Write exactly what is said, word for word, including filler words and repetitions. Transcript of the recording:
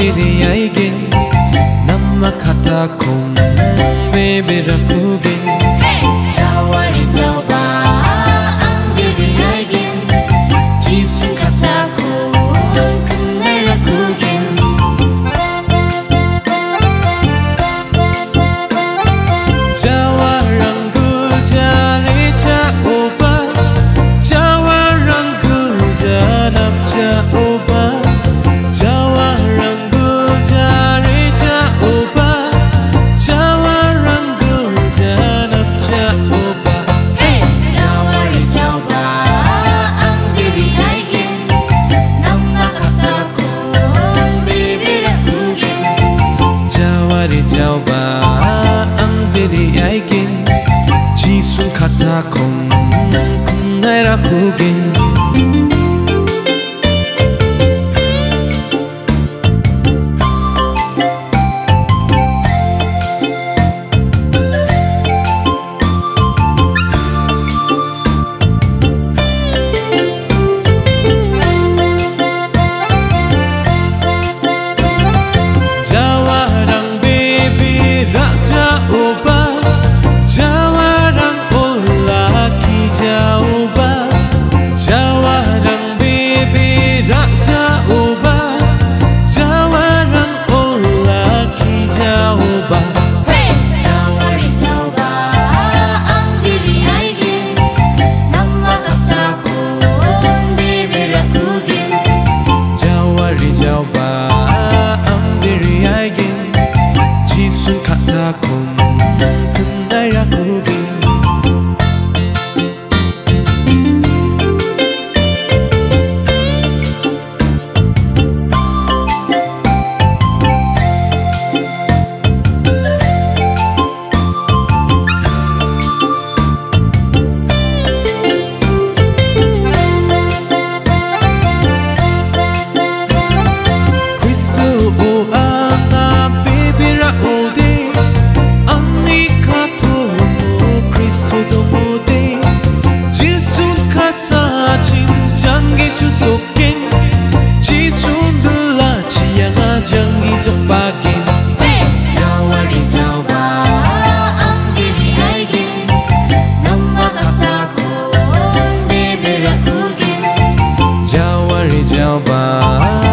diriyaigin Nama kata kong beberakugen Jawa REJAOBA ang diriyaigin Jisun kata kong kenai rakugin Jawa ranggul jari JAWA Jawa ranggul janap JAWA Jawa ranggul jari JAWA Jawa ranggul janap JAWA Jawa REJAOBA ang diriyaigin Nama kata kong beberakugen Jawa REJAOBA ang diriyaigin Jisun kata kong kenai rakugin REJAOBA ang diriyaigin Jisun kata kong kenai rakugin Jawa REJAOBA ang diriyaigin Nama kata kong beberakugen Jawa REJAOBA